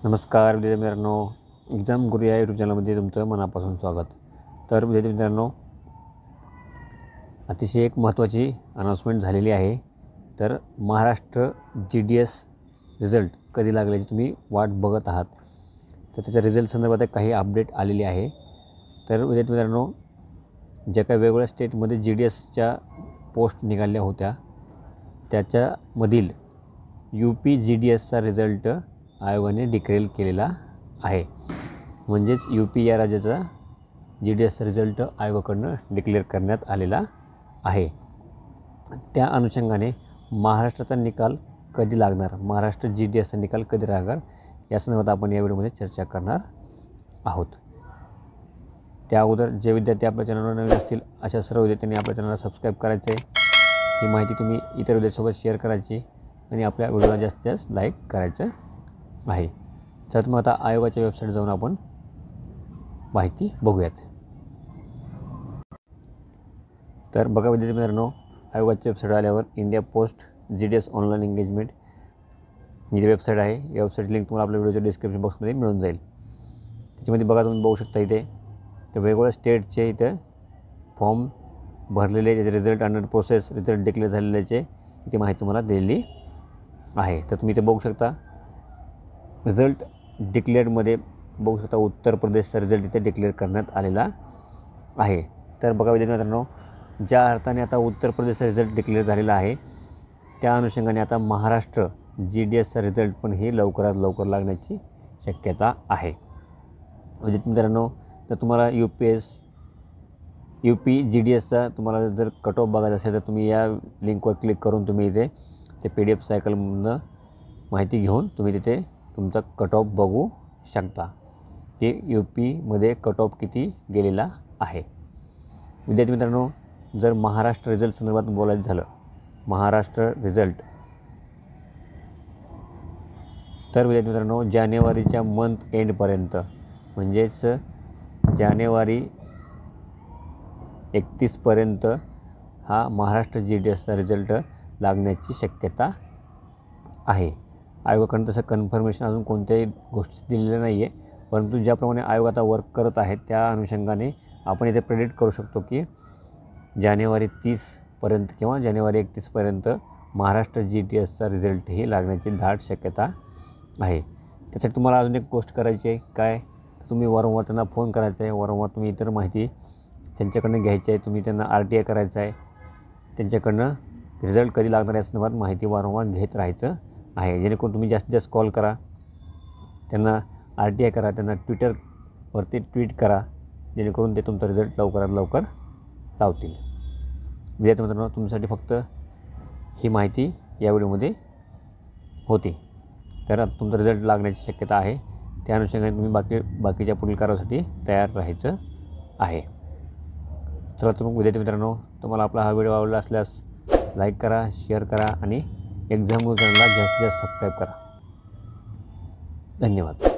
नमस्कार विद्यार्थी मित्रांनो, एक्झाम गुरु या यूट्यूब चॅनलमध्ये तुमचं मनापासून स्वागत. तर विद्यार्थी मित्रांनो, अतिशय एक महत्त्वाची अनाउन्समेंट झालेली आहे. तर महाराष्ट्र GDS रिझल्ट कधी लागल्याची तुम्ही वाट बघत आहात. तर त्याच्या रिझल्ट संदर्भात काही अपडेट आलेली आहे. तर विद्यार्थी मित्रांनो, ज्या काही वेगवेगळ्या स्टेटमध्ये GDSच्या पोस्ट निघाल्या होत्या त्याच्यामधील UP GDSचा रिझल्ट आयोगाने डिक्लेअर केलेला आहे. म्हणजेच UP या राज्याचा GDSचा रिझल्ट आयोगाकडून डिक्लेअर करण्यात आलेला आहे. त्या अनुषंगाने महाराष्ट्राचा निकाल कधी लागणार, महाराष्ट्र GDSचा निकाल कधी लागणार या संदर्भात आपण या व्हिडिओमध्ये चर्चा करणार आहोत. त्या अगोदर जे विद्यार्थी आपल्या चॅनलवर नवीन असतील अशा सर्व विद्यार्थ्यांनी आपल्या चॅनलला सबस्क्राईब करायचे आहे. ही माहिती तुम्ही इतर विद्यार्थ्यांसोबत शेअर करायची आणि आपल्या व्हिडिओला जास्तीत जास्त लाईक करायचं आहे. तर मग आता आयोगाच्या वेबसाईट जाऊन आपण माहिती बघूयात. तर बघा विद्यार्थी मित्रांनो, आयोगाच्या वेबसाईट आल्यावर India post GDS online engagement ही वेबसाईट आहे. या वेबसाईट लिंक तुम्हाला आपल्या व्हिडिओच्या डिस्क्रिप्शन बॉक्समध्ये मिळून जाईल. त्याच्यामध्ये बघा तुम्ही बघू शकता इथे तर वेगवेगळ्या स्टेटचे इथे फॉर्म भरलेले, त्याचे result under process, result declare झालेल्याचे इथे माहिती तुम्हाला दिलेली आहे. तर तुम्ही इथे बघू शकता रिझल्ट डिक्लेअरमध्ये बघू शकता उत्तर प्रदेशचा रिझल्ट इथे डिक्लेअर करण्यात आलेला आहे. तर बघा विद्यार्थी मित्रांनो, ज्या अर्थाने आता उत्तर प्रदेशचा रिझल्ट डिक्लेअर झालेला आहे त्या अनुषंगाने आता महाराष्ट्र GDSचा रिझल्ट पण हे लवकरात लवकर लागण्याची शक्यता आहे. विद्यार्थी मित्रांनो, तर तुम्हाला UP GDSचा तुम्हाला जर कट ऑफ बघायचा असेल तर तुम्ही या लिंकवर क्लिक करून तुम्ही इथे ते PDF सायकलमधून माहिती घेऊन तुम्ही तिथे तुमचा कट ऑफ बघू शकता की UPमध्ये कट ऑफ किती गेलेला आहे. विद्यार्थी मित्रांनो, जर महाराष्ट्र रिझल्ट संदर्भात बोलायचं झालं, महाराष्ट्र रिझल्ट तर विद्यार्थी मित्रांनो जानेवारीच्या मंथ एंडपर्यंत म्हणजेच जानेवारी 31 पर्यंत हा महाराष्ट्र GDSचा रिझल्ट लागण्याची शक्यता आहे. आयोगाकडून तसं कन्फर्मेशन अजून कोणत्याही गोष्टी दिलेल्या नाही आहे, परंतु ज्याप्रमाणे आयोग आता वर्क करत आहे त्या अनुषंगाने आपण इथे प्रेडिक्ट करू शकतो की जानेवारी 30 पर्यंत किंवा जानेवारी 31 पर्यंत महाराष्ट्र GDSचा रिझल्ट ही लागण्याची दाट शक्यता आहे. त्यासाठी तुम्हाला अजून एक गोष्ट करायची आहे. काय, तुम्ही वारंवार त्यांना फोन करायचा आहे, वारंवार तुम्ही इतर माहिती त्यांच्याकडनं घ्यायची आहे, तुम्ही त्यांना RTI करायचं आहे, त्यांच्याकडनं रिझल्ट कधी लागणार या संदर्भात माहिती वारंवार घेत राहायचं आहे. जेणेकरून तुम्ही जास्तीत जास्त कॉल करा, त्यांना RTI करा, त्यांना ट्विटरवरती ट्विट करा, जेणेकरून ते तुमचा रिझल्ट लवकरात लवकर लावतील. विद्यार्थी मित्रांनो, तुमच्यासाठी फक्त ही माहिती या व्हिडिओमध्ये होती. तर तुमचा रिझल्ट लागण्याची शक्यता आहे. त्या अनुषंगाने तुम्ही बाकीच्या पुढील कारवाईसाठी तयार राहायचं आहे. चला तर मग विद्यार्थी मित्रांनो, तुम्हाला आपला हा व्हिडिओ आवडला असल्यास लाईक करा, शेअर करा आणि एक्झाम गुरु चॅनलला जास्तीत जास्त सबस्क्राईब करा. धन्यवाद.